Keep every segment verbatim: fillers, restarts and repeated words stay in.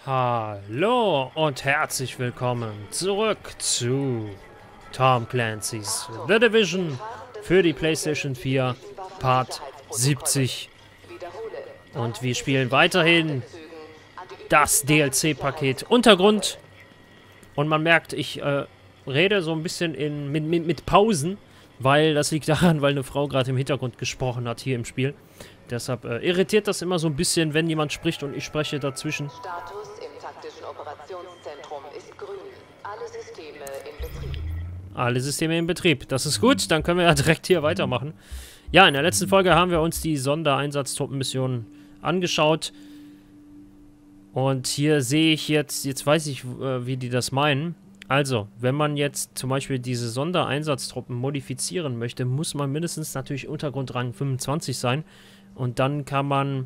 Hallo und herzlich willkommen zurück zu Tom Clancy's The Division für die PlayStation vier, Part siebzig. Und wir spielen weiterhin das D L C-Paket Untergrund. Und man merkt, ich äh, rede so ein bisschen in, mit, mit, mit Pausen, weil das liegt daran, weil eine Frau gerade im Hintergrund gesprochen hat hier im Spiel. Deshalb äh, irritiert das immer so ein bisschen, wenn jemand spricht und ich spreche dazwischen. Status im taktischen Operationszentrum ist grün. Alle Systeme in Betrieb. Alle Systeme in Betrieb. Das ist gut, dann können wir ja direkt hier weitermachen. Ja, in der letzten Folge haben wir uns die Sondereinsatztruppenmission angeschaut. Und hier sehe ich jetzt, jetzt weiß ich, äh, wie die das meinen. Also, wenn man jetzt zum Beispiel diese Sondereinsatztruppen modifizieren möchte, muss man mindestens natürlich Untergrundrang fünfundzwanzig sein. Und dann kann man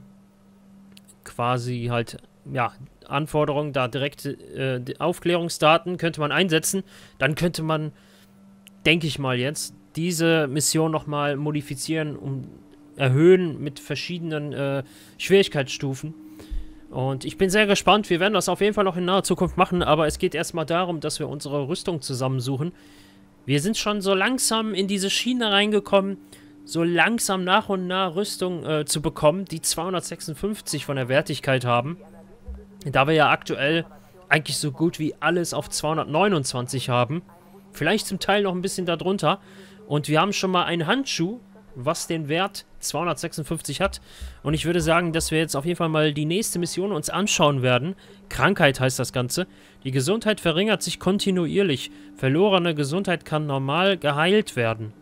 quasi halt, ja, Anforderungen, da direkt äh, Aufklärungsdaten könnte man einsetzen. Dann könnte man, denke ich mal jetzt, diese Mission nochmal modifizieren, um erhöhen mit verschiedenen äh, Schwierigkeitsstufen. Und ich bin sehr gespannt. Wir werden das auf jeden Fall noch in naher Zukunft machen, aber es geht erstmal darum, dass wir unsere Rüstung zusammensuchen. Wir sind schon so langsam in diese Schiene reingekommen, so langsam nach und nach Rüstung äh, zu bekommen, die zweihundertsechsundfünfzig von der Wertigkeit haben. Da wir ja aktuell eigentlich so gut wie alles auf zweihundertneunundzwanzig haben. Vielleicht zum Teil noch ein bisschen darunter. Und wir haben schon mal einen Handschuh, was den Wert zweihundertsechsundfünfzig hat. Und ich würde sagen, dass wir jetzt auf jeden Fall mal die nächste Mission uns anschauen werden. Krankheit heißt das Ganze. Die Gesundheit verringert sich kontinuierlich. Verlorene Gesundheit kann normal geheilt werden.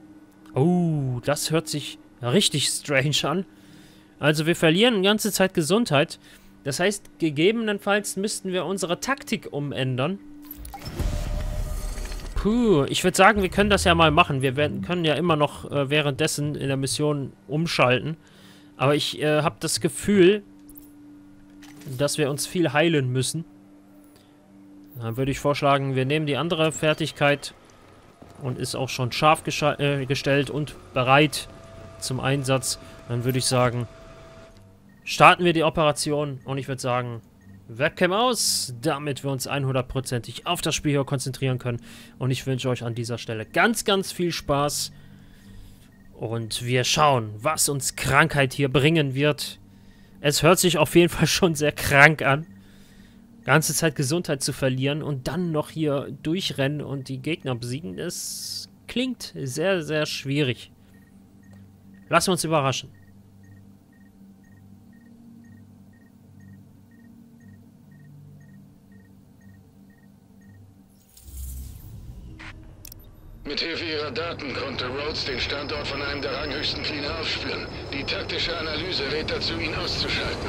Oh, das hört sich richtig strange an. Also wir verlieren die ganze Zeit Gesundheit. Das heißt, gegebenenfalls müssten wir unsere Taktik umändern. Puh, ich würde sagen, wir können das ja mal machen. Wir werden, können ja immer noch äh, währenddessen in der Mission umschalten. Aber ich äh, habe das Gefühl, dass wir uns viel heilen müssen. Dann würde ich vorschlagen, wir nehmen die andere Fertigkeit und ist auch schon scharf äh, gestellt und bereit zum Einsatz. Dann würde ich sagen, starten wir die Operation und ich würde sagen, Webcam aus, damit wir uns hundertprozentig auf das Spiel hier konzentrieren können. Und ich wünsche euch an dieser Stelle ganz, ganz viel Spaß. Und wir schauen, was uns Krankheit hier bringen wird. Es hört sich auf jeden Fall schon sehr krank an. Ganze Zeit Gesundheit zu verlieren und dann noch hier durchrennen und die Gegner besiegen, das klingt sehr, sehr schwierig. Lassen wir uns überraschen. Mithilfe ihrer Daten konnte Rhodes den Standort von einem der ranghöchsten Cleaner aufspüren. Die taktische Analyse rät dazu, ihn auszuschalten.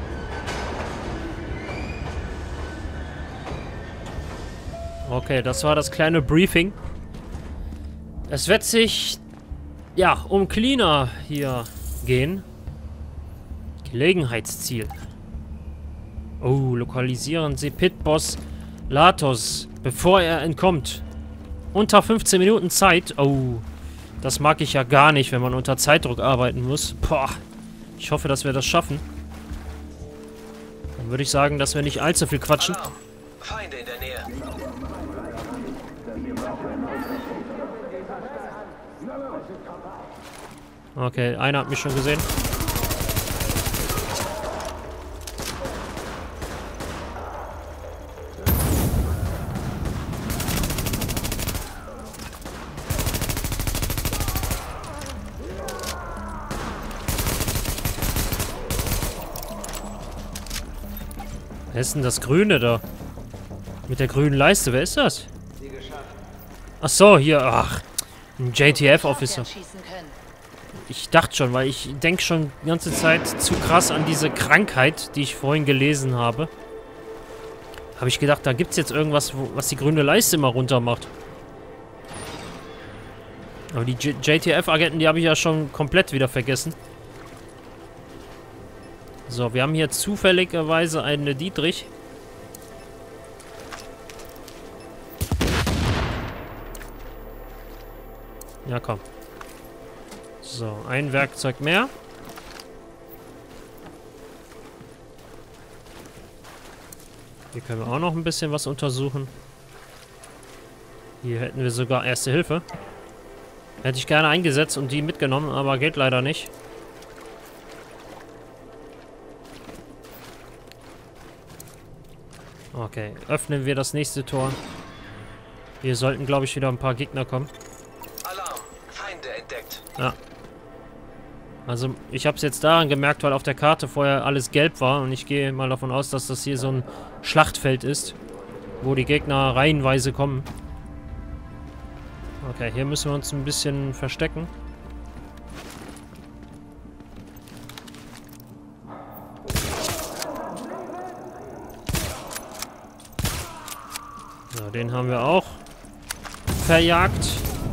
Okay, das war das kleine Briefing. Es wird sich, ja, um Cleaner hier gehen. Gelegenheitsziel. Oh, lokalisieren Sie Pitboss Latos, bevor er entkommt. Unter fünfzehn Minuten Zeit. Oh, das mag ich ja gar nicht, wenn man unter Zeitdruck arbeiten muss. Boah, ich hoffe, dass wir das schaffen. Dann würde ich sagen, dass wir nicht allzu viel quatschen. Alarm. Feinde in der Nähe. Okay, einer hat mich schon gesehen. Wer ist denn das Grüne da? Mit der grünen Leiste, wer ist das? Ach so, hier, ach, ein J T F-Officer. Ich dachte schon, weil ich denke schon die ganze Zeit zu krass an diese Krankheit, die ich vorhin gelesen habe. Habe ich gedacht, da gibt es jetzt irgendwas, wo, was die grüne Leiste immer runter macht. Aber die J T F-Agenten, die habe ich ja schon komplett wieder vergessen. So, wir haben hier zufälligerweise einen Dietrich. Ja, komm. So, ein Werkzeug mehr. Hier können wir auch noch ein bisschen was untersuchen. Hier hätten wir sogar Erste Hilfe. Hätte ich gerne eingesetzt und die mitgenommen, aber geht leider nicht. Okay, öffnen wir das nächste Tor. Hier sollten, glaube ich, wieder ein paar Gegner kommen. Alarm! Feinde entdeckt. Ja. Also, ich habe es jetzt daran gemerkt, weil auf der Karte vorher alles gelb war. Und ich gehe mal davon aus, dass das hier so ein Schlachtfeld ist, wo die Gegner reihenweise kommen. Okay, hier müssen wir uns ein bisschen verstecken. So, den haben wir auch verjagt.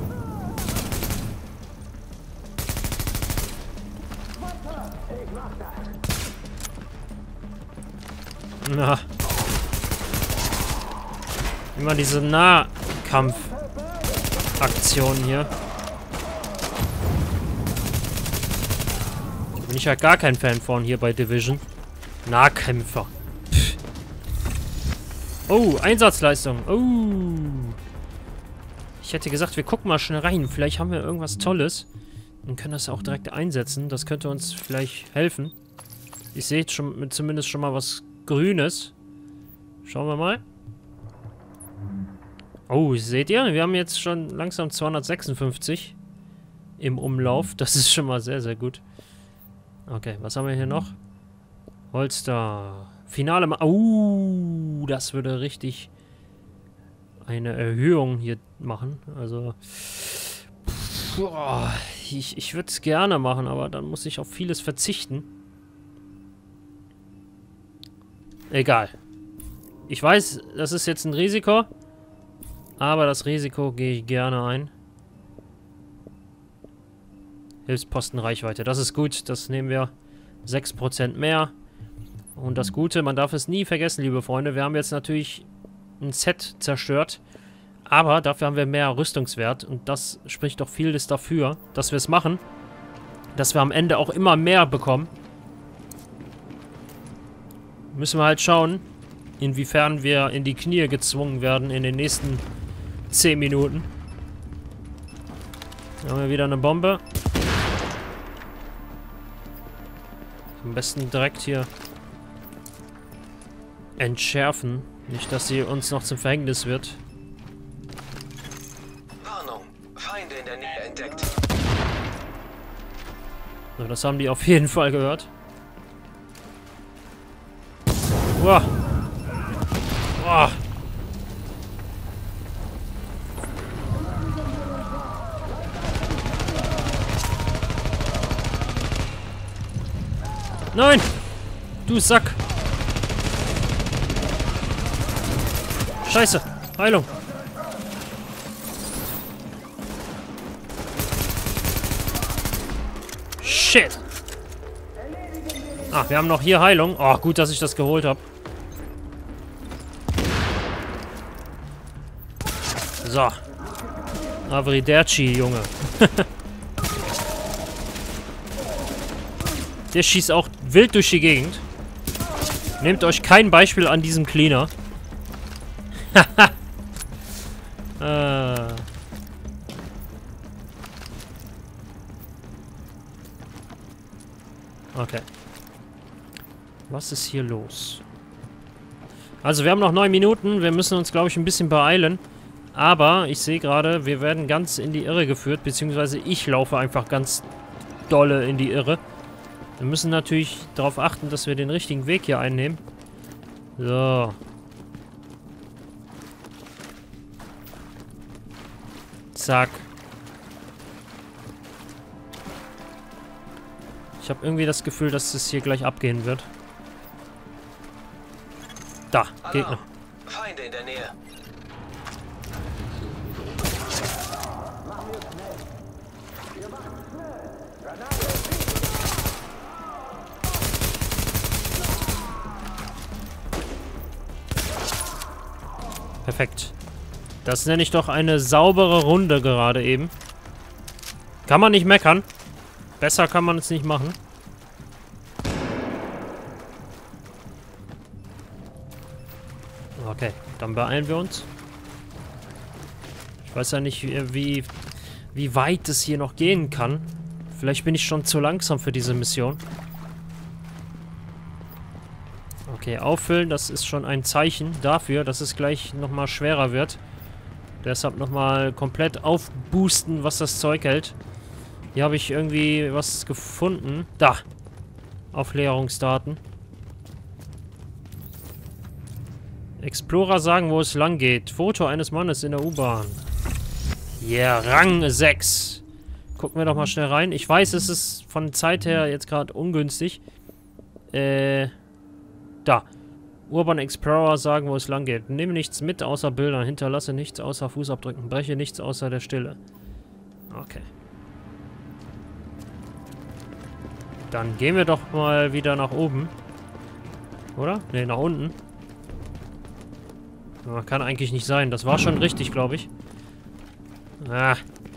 Na. Immer diese Nahkampf-Aktion hier. Bin ich ja gar kein Fan von hier bei Division. Nahkämpfer. Pff. Oh, Einsatzleistung. Oh. Ich hätte gesagt, wir gucken mal schnell rein. Vielleicht haben wir irgendwas Tolles. Und können das auch direkt einsetzen. Das könnte uns vielleicht helfen. Ich sehe jetzt schon, zumindest schon mal was Grünes. Schauen wir mal. Oh, seht ihr? Wir haben jetzt schon langsam zweihundertsechsundfünfzig im Umlauf. Das ist schon mal sehr, sehr gut. Okay, was haben wir hier noch? Holster. Finale Ma Uh, das würde richtig eine Erhöhung hier machen. Also, boah, ich, ich würde es gerne machen, aber dann muss ich auf vieles verzichten. Egal. Ich weiß, das ist jetzt ein Risiko, aber das Risiko gehe ich gerne ein. Hilfspostenreichweite, das ist gut, das nehmen wir sechs Prozent mehr. Und das Gute, man darf es nie vergessen, liebe Freunde, wir haben jetzt natürlich ein Set zerstört, aber dafür haben wir mehr Rüstungswert und das spricht doch vieles dafür, dass wir es machen, dass wir am Ende auch immer mehr bekommen. Müssen wir halt schauen, inwiefern wir in die Knie gezwungen werden in den nächsten zehn Minuten. Dann haben wir wieder eine Bombe. Am besten direkt hier entschärfen. Nicht, dass sie uns noch zum Verhängnis wird. Warnung! Feinde in der Nähe entdeckt. So, das haben die auf jeden Fall gehört. Wow. Wow. Nein! Du Sack! Scheiße! Heilung! Shit! Ah, wir haben noch hier Heilung. Oh, gut, dass ich das geholt habe. So. Arrivederci, Junge. Der schießt auch wild durch die Gegend. Nehmt euch kein Beispiel an diesem Cleaner. äh. Okay. Was ist hier los? Also, wir haben noch neun Minuten. Wir müssen uns, glaube ich, ein bisschen beeilen. Aber ich sehe gerade, wir werden ganz in die Irre geführt. Beziehungsweise ich laufe einfach ganz dolle in die Irre. Wir müssen natürlich darauf achten, dass wir den richtigen Weg hier einnehmen. So. Zack. Ich habe irgendwie das Gefühl, dass es hier gleich abgehen wird. Da, Gegner. Feinde in der Nähe. Perfekt. Das nenne ich doch eine saubere Runde gerade eben. Kann man nicht meckern. Besser kann man es nicht machen. Okay, dann beeilen wir uns. Ich weiß ja nicht, wie, wie weit es hier noch gehen kann. Vielleicht bin ich schon zu langsam für diese Mission. Okay, auffüllen, das ist schon ein Zeichen dafür, dass es gleich nochmal schwerer wird. Deshalb nochmal komplett aufboosten, was das Zeug hält. Hier habe ich irgendwie was gefunden. Da! Aufklärungsdaten. Explorer sagen, wo es lang geht. Foto eines Mannes in der U-Bahn. Yeah, Rang sechs. Gucken wir doch mal schnell rein. Ich weiß, es ist von Zeit her jetzt gerade ungünstig. Äh, da. Urban Explorer sagen, wo es lang geht. Nehme nichts mit außer Bildern. Hinterlasse nichts außer Fußabdrücken. Breche nichts außer der Stille. Okay. Dann gehen wir doch mal wieder nach oben. Oder? Ne, nach unten. Ja, kann eigentlich nicht sein. Das war schon richtig, glaube ich. Ah.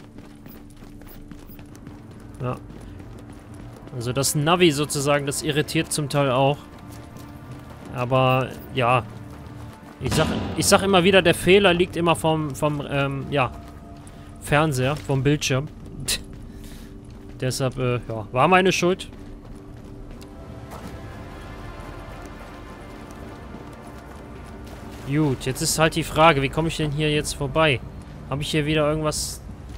Ja. Also das Navi sozusagen, das irritiert zum Teil auch. Aber, ja. Ich sag, ich sag immer wieder, der Fehler liegt immer vom, vom ähm, ja, Fernseher, vom Bildschirm. Deshalb, äh, ja, war meine Schuld. Gut, jetzt ist halt die Frage, wie komme ich denn hier jetzt vorbei? Habe ich hier wieder irgendwas...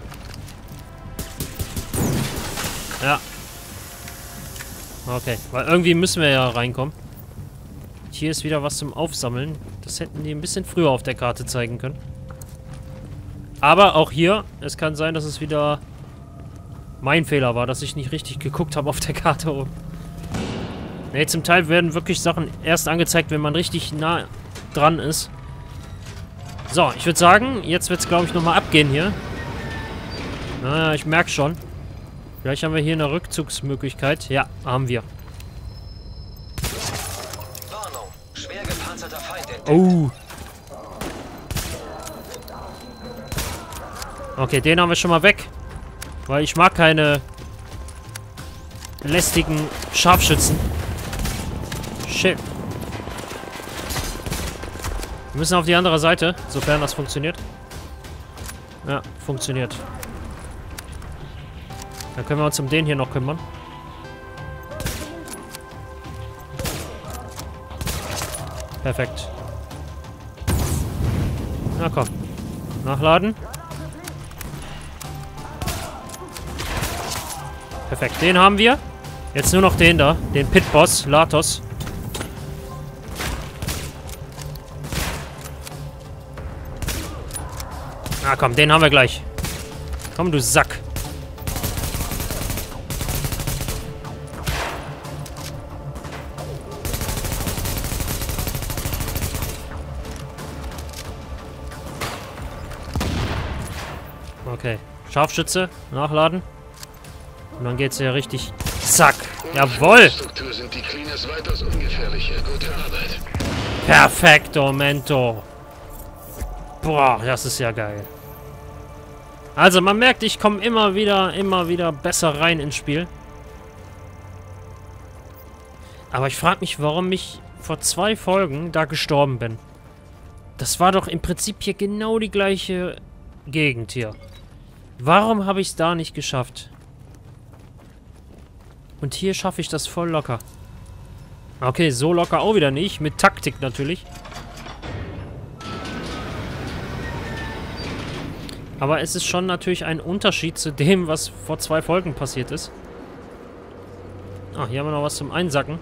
Ja. Okay, weil irgendwie müssen wir ja reinkommen. Hier ist wieder was zum Aufsammeln. Das hätten die ein bisschen früher auf der Karte zeigen können. Aber auch hier, es kann sein, dass es wieder mein Fehler war, dass ich nicht richtig geguckt habe auf der Karte oben. Ne, zum Teil werden wirklich Sachen erst angezeigt, wenn man richtig nah dran ist. So, ich würde sagen, jetzt wird es, glaube ich, nochmal abgehen hier. Naja, ich merke schon. Vielleicht haben wir hier eine Rückzugsmöglichkeit. Ja, haben wir. Warnung, schwer gepanzerter Feind entdeckt. Oh. Okay, den haben wir schon mal weg. Weil ich mag keine lästigen Scharfschützen. Shit. Wir müssen auf die andere Seite, sofern das funktioniert. Ja, funktioniert. Dann können wir uns um den hier noch kümmern. Perfekt. Na komm. Nachladen. Perfekt, den haben wir. Jetzt nur noch den da, den Pit-Boss, Latos. Na komm, den haben wir gleich. Komm, du Sack. Okay. Scharfschütze, nachladen. Und dann geht's ja richtig. Zack. Jawohl. Struktur sind die Cleaners weitaus ungefährlicher. Gute Arbeit. Perfekto, Mento. Boah, das ist ja geil. Also, man merkt, ich komme immer wieder, immer wieder besser rein ins Spiel. Aber ich frage mich, warum ich vor zwei Folgen da gestorben bin. Das war doch im Prinzip hier genau die gleiche Gegend hier. Warum habe ich es da nicht geschafft? Und hier schaffe ich das voll locker. Okay, so locker auch wieder nicht. Mit Taktik natürlich. Aber es ist schon natürlich ein Unterschied zu dem, was vor zwei Folgen passiert ist. Ah, hier haben wir noch was zum Einsacken.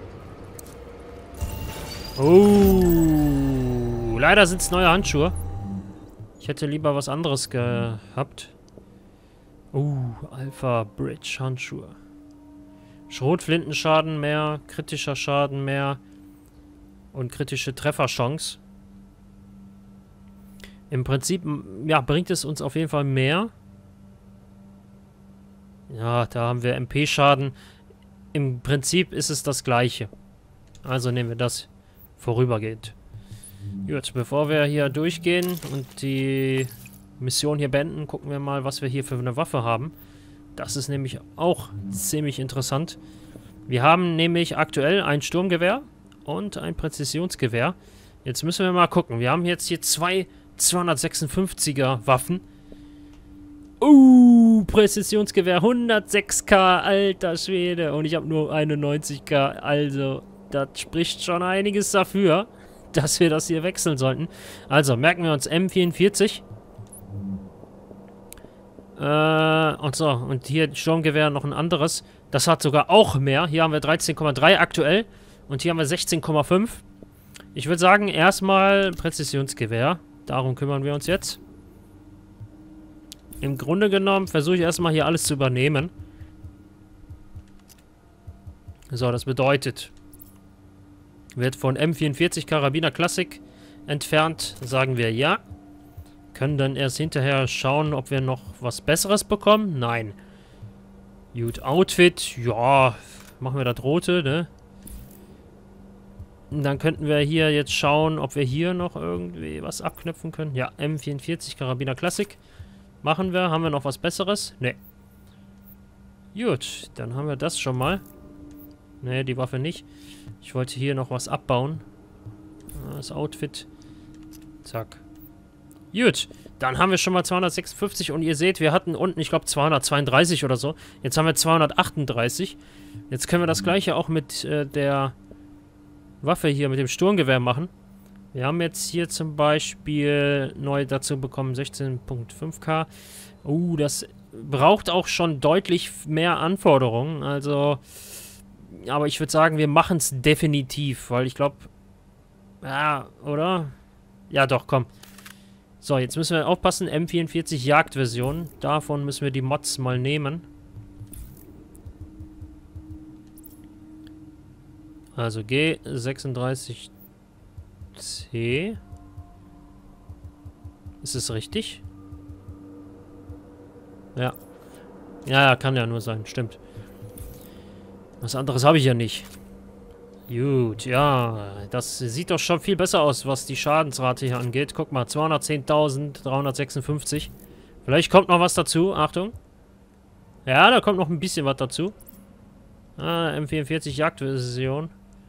Oh, leider sind es neue Handschuhe. Ich hätte lieber was anderes gehabt. Oh, Alpha Bridge Handschuhe. Schrotflintenschaden mehr, kritischer Schaden mehr und kritische Trefferchance. Im Prinzip, ja, bringt es uns auf jeden Fall mehr. Ja, da haben wir M P-Schaden. Im Prinzip ist es das gleiche. Also nehmen wir das vorübergehend. Gut, bevor wir hier durchgehen und die Mission hier beenden, gucken wir mal, was wir hier für eine Waffe haben. Das ist nämlich auch ziemlich interessant. Wir haben nämlich aktuell ein Sturmgewehr und ein Präzisionsgewehr. Jetzt müssen wir mal gucken. Wir haben jetzt hier zwei zweihundertsechsundfünfziger Waffen. Uh, Präzisionsgewehr hundertsechs K, alter Schwede. Und ich habe nur einundneunzig K. Also, das spricht schon einiges dafür, dass wir das hier wechseln sollten. Also, merken wir uns M vierundvierzig. Äh, und so. Und hier Sturmgewehr noch ein anderes. Das hat sogar auch mehr. Hier haben wir dreizehn Komma drei aktuell. Und hier haben wir sechzehn Komma fünf. Ich würde sagen, erstmal Präzisionsgewehr. Darum kümmern wir uns jetzt. Im Grunde genommen versuche ich erstmal hier alles zu übernehmen. So, das bedeutet, wird von M vierundvierzig Karabiner Classic entfernt, sagen wir ja. Können dann erst hinterher schauen, ob wir noch was Besseres bekommen. Nein. Gut, Outfit, ja, machen wir das rote, ne? Und dann könnten wir hier jetzt schauen, ob wir hier noch irgendwie was abknüpfen können. Ja, M vierundvierzig Karabiner Classic. Machen wir. Haben wir noch was Besseres? Ne. Gut, dann haben wir das schon mal. Ne, die Waffe nicht. Ich wollte hier noch was abbauen. Das Outfit. Zack. Gut, dann haben wir schon mal zweihundertsechsundfünfzig und ihr seht, wir hatten unten, ich glaube, zweihundertzweiunddreißig oder so. Jetzt haben wir zweihundertachtunddreißig. Jetzt können wir das gleiche auch mit äh, der Waffe hier, mit dem Sturmgewehr machen. Wir haben jetzt hier zum Beispiel neu dazu bekommen sechzehn Komma fünf K. Uh, das braucht auch schon deutlich mehr Anforderungen. Also, aber ich würde sagen, wir machen es definitiv, weil ich glaube, ja, oder? Ja, doch, komm. So, jetzt müssen wir aufpassen, M vierundvierzig Jagdversion. Davon müssen wir die Mods mal nehmen. Also G sechsunddreißig C. Ist es richtig? Ja. Ja, ja, kann ja nur sein. Stimmt. Was anderes habe ich ja nicht. Gut, ja. Das sieht doch schon viel besser aus, was die Schadensrate hier angeht. Guck mal, zweihundertzehntausenddreihundertsechsundfünfzig. Vielleicht kommt noch was dazu. Achtung. Ja, da kommt noch ein bisschen was dazu. Ah, M vierundvierzig Jagdversion.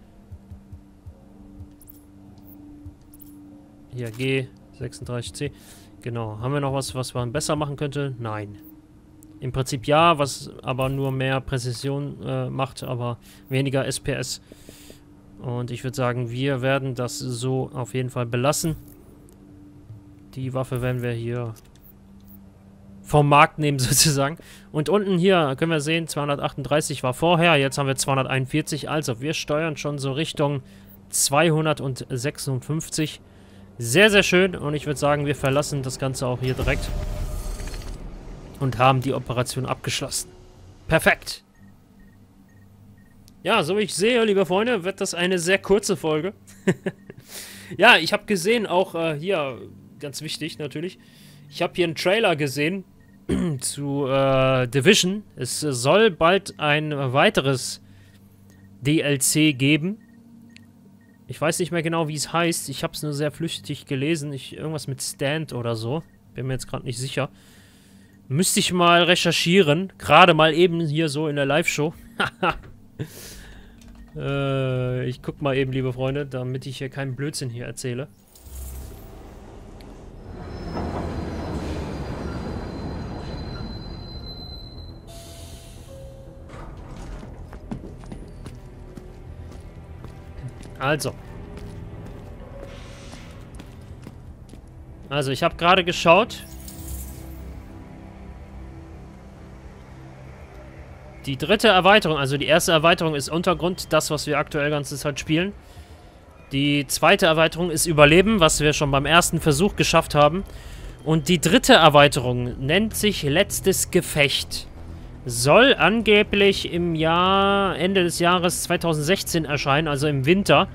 Hier, G sechsunddreißig C. Genau. Haben wir noch was, was man besser machen könnte? Nein. Im Prinzip ja, was aber nur mehr Präzision äh, macht, aber weniger S P S. Und ich würde sagen, wir werden das so auf jeden Fall belassen. Die Waffe werden wir hier vom Markt nehmen, sozusagen. Und unten hier können wir sehen, zweihundertachtunddreißig war vorher, jetzt haben wir zweihunderteinundvierzig. Also wir steuern schon so Richtung zweihundertsechsundfünfzig. Sehr, sehr schön. Und ich würde sagen, wir verlassen das Ganze auch hier direkt. Und haben die Operation abgeschlossen. Perfekt. Ja, so wie ich sehe, liebe Freunde, wird das eine sehr kurze Folge. Ja, ich habe gesehen, auch äh, hier, ganz wichtig natürlich, ich habe hier einen Trailer gesehen zu äh, Division. Es soll bald ein weiteres D L C geben. Ich weiß nicht mehr genau, wie es heißt. Ich habe es nur sehr flüchtig gelesen. Ich, irgendwas mit Stand oder so. Bin mir jetzt gerade nicht sicher. Müsste ich mal recherchieren. Gerade mal eben hier so in der Live-Show. äh, ich guck mal eben, liebe Freunde, damit ich hier keinen Blödsinn hier erzähle. Also. Also, ich habe gerade geschaut. Die dritte Erweiterung, also die erste Erweiterung ist Untergrund, das, was wir aktuell ganze Zeit spielen. Die zweite Erweiterung ist Überleben, was wir schon beim ersten Versuch geschafft haben. Und die dritte Erweiterung nennt sich Letztes Gefecht. Soll angeblich im Jahr, Ende des Jahres zweitausendsechzehn erscheinen, also im Winter.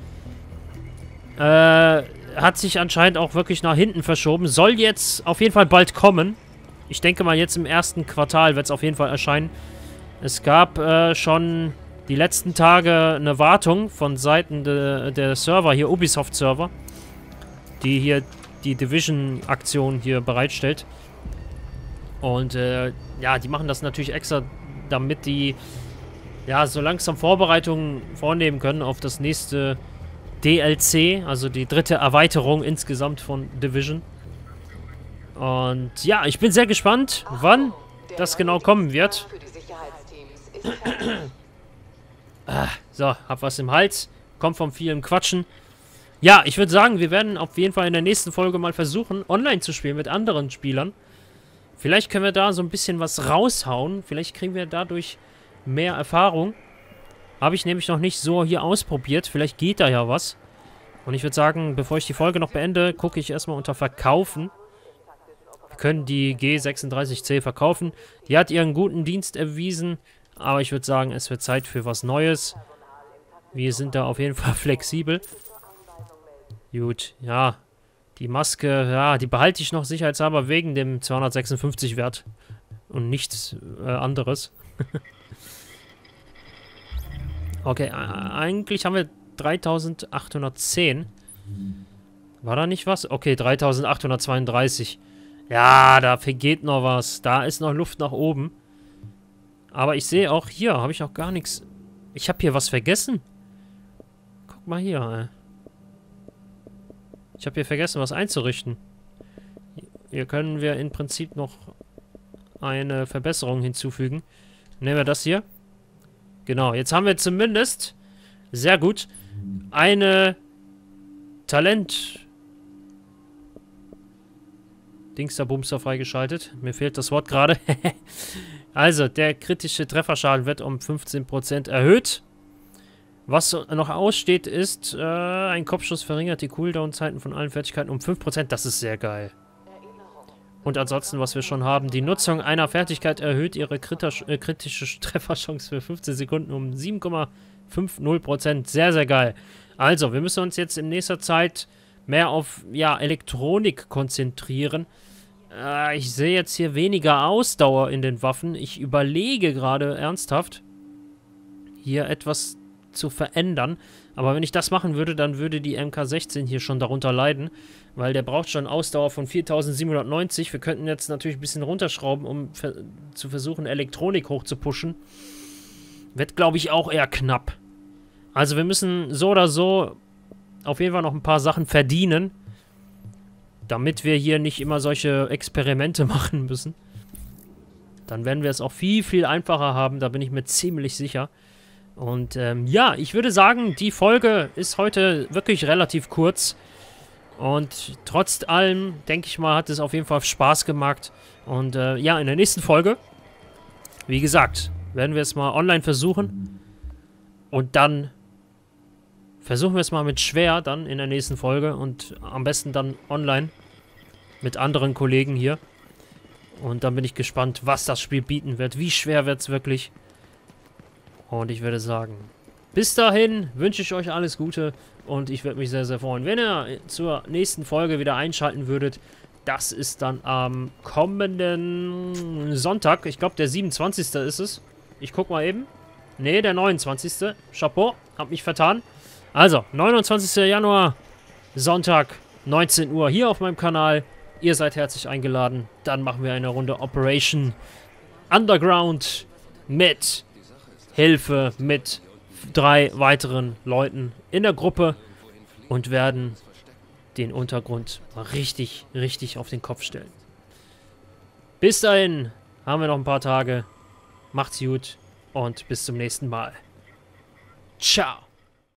Äh, hat sich anscheinend auch wirklich nach hinten verschoben. Soll jetzt auf jeden Fall bald kommen. Ich denke mal, jetzt im ersten Quartal wird es auf jeden Fall erscheinen. Es gab äh, schon die letzten Tage eine Wartung von Seiten de, der Server, hier Ubisoft-Server, die hier die Division-Aktion hier bereitstellt. Und äh, ja, die machen das natürlich extra, damit die ja so langsam Vorbereitungen vornehmen können auf das nächste D L C, also die dritte Erweiterung insgesamt von Division. Und ja, ich bin sehr gespannt, wann das genau kommen wird. Für die Sicherheitsteams ist fertig. Ah, so, hab was im Hals. Kommt vom vielen Quatschen. Ja, ich würde sagen, wir werden auf jeden Fall in der nächsten Folge mal versuchen, online zu spielen mit anderen Spielern. Vielleicht können wir da so ein bisschen was raushauen. Vielleicht kriegen wir dadurch mehr Erfahrung. Habe ich nämlich noch nicht so hier ausprobiert. Vielleicht geht da ja was. Und ich würde sagen, bevor ich die Folge noch beende, gucke ich erstmal unter Verkaufen. Wir können die G sechsunddreißig C verkaufen. Die hat ihren guten Dienst erwiesen. Aber ich würde sagen, es wird Zeit für was Neues. Wir sind da auf jeden Fall flexibel. Gut, ja. Die Maske, ja, die behalte ich noch sicherheitshalber wegen dem zweihundertsechsundfünfzig Wert. Und nichts äh, anderes. Okay, äh, eigentlich haben wir dreitausendachthundertzehn. War da nicht was? Okay, dreitausendachthundertzweiunddreißig. Ja, da geht noch was. Da ist noch Luft nach oben. Aber ich sehe auch hier, habe ich auch gar nichts. Ich habe hier was vergessen. Guck mal hier, ey. Ich habe hier vergessen, was einzurichten. Hier können wir im Prinzip noch eine Verbesserung hinzufügen. Nehmen wir das hier. Genau, jetzt haben wir zumindest, sehr gut, eine Talent Dingsterbumster freigeschaltet. Mir fehlt das Wort gerade. Also, der kritische Trefferschaden wird um fünfzehn Prozent erhöht. Was noch aussteht, ist, äh, ein Kopfschuss verringert die Cooldown-Zeiten von allen Fertigkeiten um fünf Prozent. Das ist sehr geil. Und ansonsten, was wir schon haben, die Nutzung einer Fertigkeit erhöht ihre kritisch, äh, kritische Trefferchance für fünfzehn Sekunden um sieben Komma fünfzig Prozent. Sehr, sehr geil. Also, wir müssen uns jetzt in nächster Zeit mehr auf, ja, Elektronik konzentrieren. Äh, ich sehe jetzt hier weniger Ausdauer in den Waffen. Ich überlege gerade ernsthaft, hier etwas zu verändern. Aber wenn ich das machen würde, dann würde die M K sechzehn hier schon darunter leiden, weil der braucht schon Ausdauer von viertausendsiebenhundertneunzig. Wir könnten jetzt natürlich ein bisschen runterschrauben, um ver zu versuchen, Elektronik hochzupushen. Wird, glaube ich, auch eher knapp. Also wir müssen so oder so auf jeden Fall noch ein paar Sachen verdienen, damit wir hier nicht immer solche Experimente machen müssen. Dann werden wir es auch viel, viel einfacher haben, da bin ich mir ziemlich sicher. Und ähm, ja, ich würde sagen, die Folge ist heute wirklich relativ kurz. Und trotz allem, denke ich mal, hat es auf jeden Fall Spaß gemacht. Und äh, ja, in der nächsten Folge, wie gesagt, werden wir es mal online versuchen. Und dann versuchen wir es mal mit schwer dann in der nächsten Folge. Und am besten dann online mit anderen Kollegen hier. Und dann bin ich gespannt, was das Spiel bieten wird. Wie schwer wird es wirklich? Und ich würde sagen, bis dahin wünsche ich euch alles Gute und ich würde mich sehr, sehr freuen, wenn ihr zur nächsten Folge wieder einschalten würdet. Das ist dann am kommenden Sonntag. Ich glaube, der siebenundzwanzigste ist es. Ich guck mal eben. Ne, der neunundzwanzigste Chapeau, hab mich vertan. Also, neunundzwanzigster Januar, Sonntag, neunzehn Uhr hier auf meinem Kanal. Ihr seid herzlich eingeladen. Dann machen wir eine Runde Operation Underground mit Hilfe mit drei weiteren Leuten in der Gruppe und werden den Untergrund mal richtig, richtig auf den Kopf stellen. Bis dahin haben wir noch ein paar Tage. Macht's gut und bis zum nächsten Mal. Ciao.